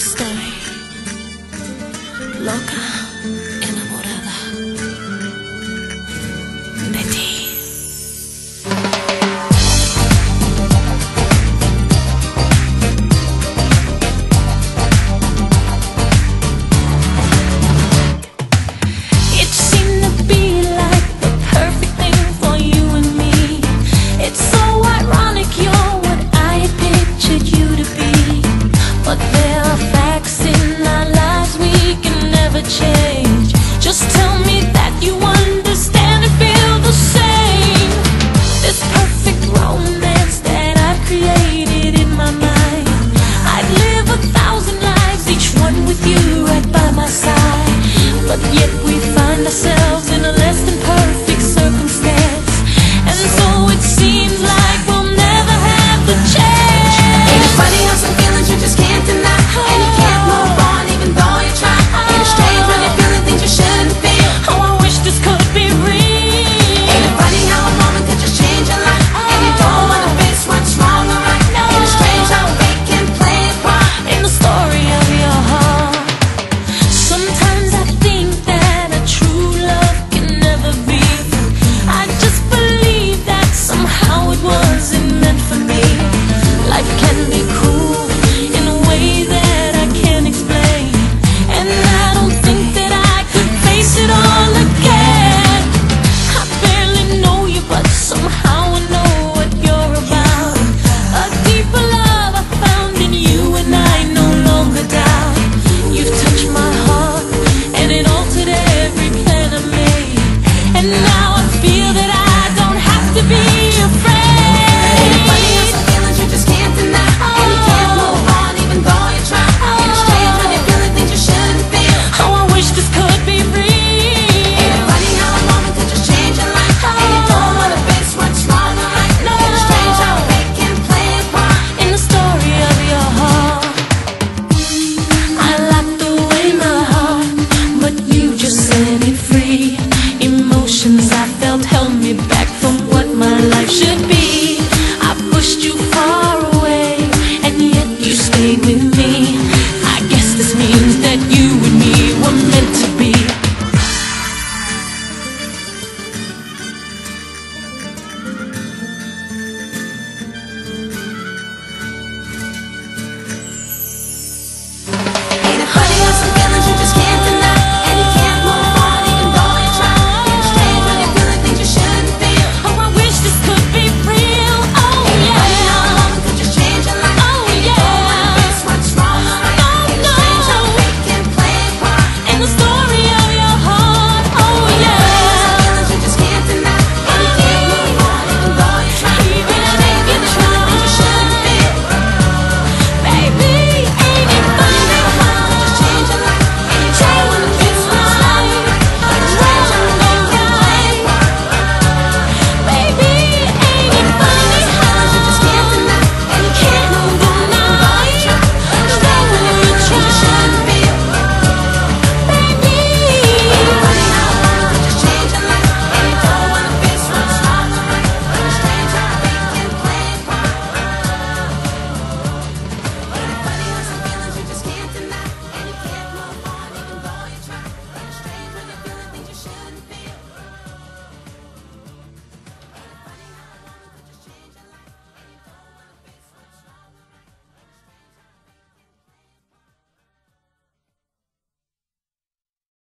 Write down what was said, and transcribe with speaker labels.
Speaker 1: Estoy loca, enamorada de ti. It seemed to be like the perfect thing for you and me. It's so ironic you're what I had pictured you to be. But there are facts in our lives we can never change. Just tell me that you understand and feel the same. This perfect romance that I've created in my mind, I'd live 1,000 lives, each one with you right by my side. But yet we find ourselves in a less than perfect circumstance, and so it seems like we'll never have the chance.
Speaker 2: Ain't it funny how some feelings you just can't deny, and you can't move on even though you try. Ain't it strange when you're feeling things you shouldn't feel?
Speaker 1: Oh, I wish this could be real.
Speaker 2: Ain't it funny how a moment could just change your life, and you don't wanna face what's wrong or right? Ain't it strange how fate can play a part
Speaker 1: In the story of your heart, sometimes I think that a true love can never be. I just believe that somehow it wasn't meant for me. Life can be cruel in a way that I can't explain, and I don't think that I could face it all again. I barely know you, but somehow I know what you're about. A deeper love I found in you, and I no longer doubt. You've touched my heart, and it altered every plan I made, and now I feel that I don't have to be afraid.
Speaker 2: Ain't it funny how some feelings you just can't deny, and you can't move on even though you try? Ain't it strange when you're feeling things you shouldn't feel?
Speaker 1: Oh, I wish this could be real.
Speaker 2: Ain't it funny how a moment could just change your life, and you don't wanna face what's wrong or right? Ain't it strange how fate can play a part
Speaker 1: In the story of your heart, I locked away my heart, but you just set it free. Emotions I felt held me back from what my life should be. I pushed you far away, and yet you stayed with me.